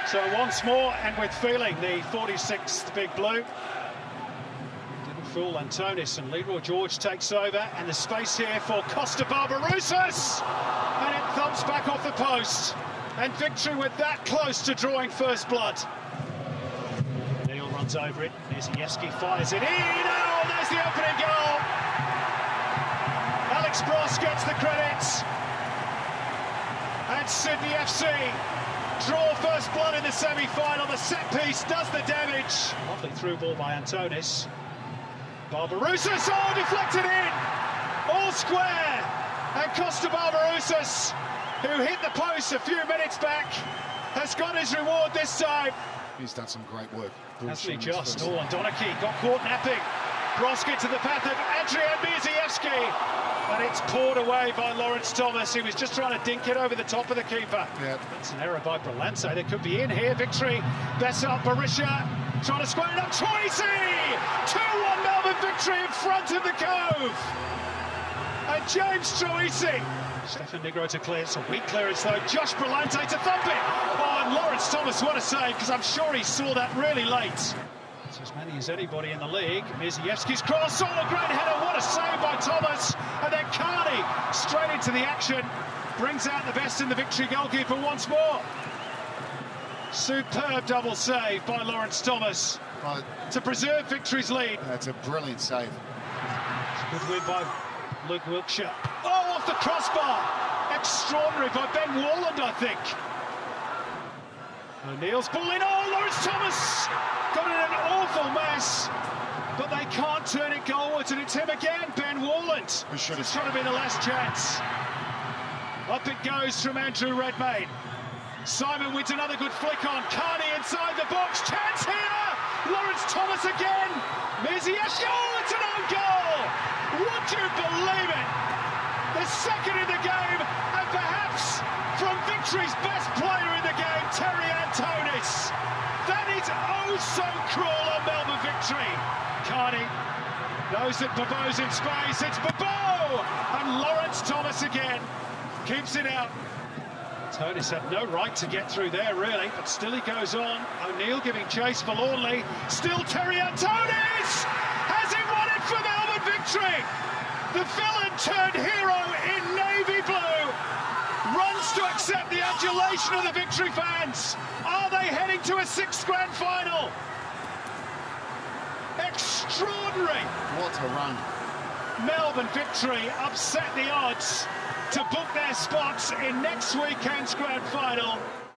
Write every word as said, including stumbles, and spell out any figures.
So once more, and with feeling, the forty-sixth Big Blue. Didn't fool Antonis, and Leroy George takes over, and the space here for Kosta Barbarouses, and it thumps back off the post. And Victory with that close to drawing first blood. Neil runs over it, Mierzejewski fires it in, oh, there's the opening goal! Alex Bross gets the credits, and Sydney F C draw first blood in the semi-final. The set piece does the damage. Lovely through ball by Antonis. Barbarouses, oh, deflected in! All square! And Kosta Barbarouses, who hit the post a few minutes back, has got his reward this time. He's done some great work. Hasn't he just? Oh, and Donachie got caught napping. Bross gets to the path of Adrian Mierzejewski, and it's poured away by Lawrence Thomas. He was just trying to dink it over the top of the keeper. Yeah. That's an error by Berlance. They could be in here. Victory. Bessart Berisha trying to square it up. Troisi! two one Melbourne Victory in front of the Cove. And James Troisi. Stefan Negro to clear. It's a weak clearance though. Josh Berlante to thump it. Oh, and Lawrence Thomas, what a save, because I'm sure he saw that really late. It's as many as anybody in the league. Mierzejewski's cross. Oh, a great header. What a save by Thomas. And then Carney straight into the action. Brings out the best in the Victory goalkeeper once more. Superb double save by Lawrence Thomas Right. to preserve Victory's lead. That's a brilliant save. It's a good win by Luke Wilkshire. Oh, off the crossbar. Extraordinary by Ben Warland, I think. O'Neill's ball in. Oh, Lawrence Thomas got in an awful mess, but they can't turn it goalwards, and it's him again, Ben Warland. We should have It's trying to be the last chance. Up it goes from Andrew Redmayne. Simon wins another good flick on. Carney inside the box. Chance here. Lawrence Thomas again. Mierzejewski. Oh, it's an own goal. Would you believe it? The second in the game, and perhaps from Victory's best player in the game, Terry Antonis. That is oh so cruel on Melbourne Victory. Carney knows that Bobo's in space. It's Bobo! And Lawrence Thomas again keeps it out. Antonis had no right to get through there, really, but still he goes on. O'Neill giving chase forlornly. Still Terry Antonis! Has he won it for Melbourne Victory? The villain turned hero in navy blue runs to accept the adulation of the Victory fans. Are they heading to a sixth grand final? Extraordinary! What a run. Melbourne Victory upset the odds to book their spots in next weekend's grand final.